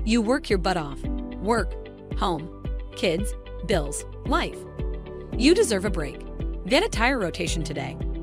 You work your butt off. Work, home, kids, bills, life. You deserve a break. Get a tire rotation today.